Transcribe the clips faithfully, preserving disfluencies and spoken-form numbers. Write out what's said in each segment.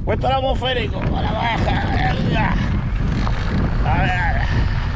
Puesto el atmosférico a la baja. Venga. A ver.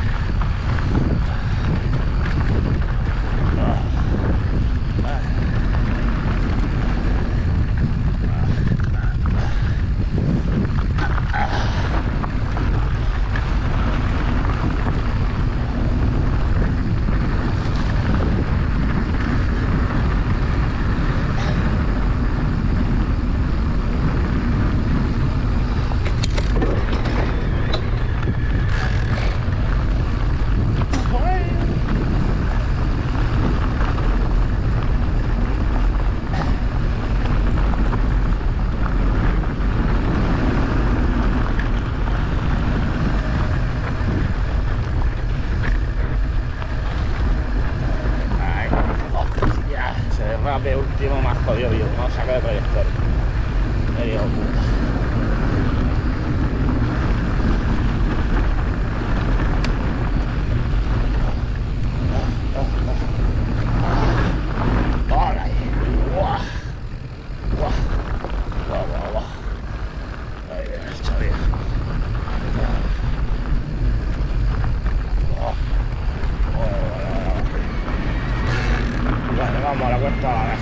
De último más jodido yo, no saca de trayectoria. Me digo, puta. Hola ahí. Guau. Guau. Guau, guau, guau. Ahí viene el chaval. Vale, vamos a la cuesta a la baja.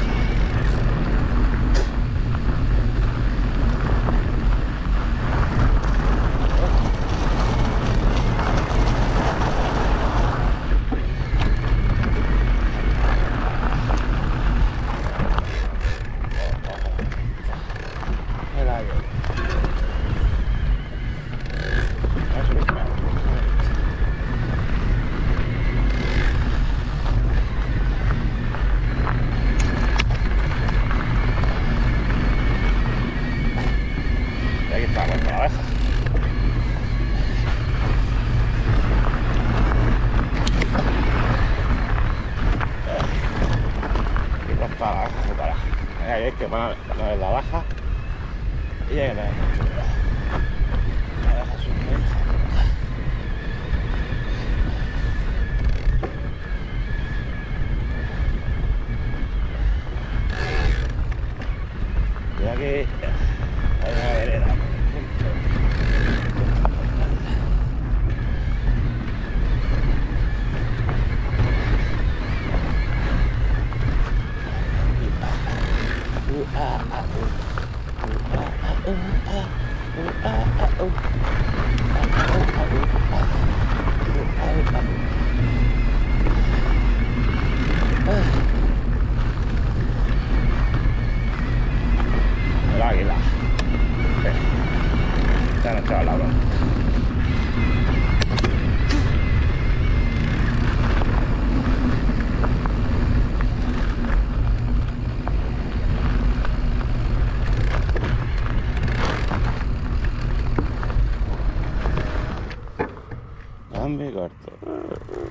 Hay que poner la baja y ahí la baja subir. Y aquí hay una vereda. El águila. Ya no estaba la broma. Mi corto.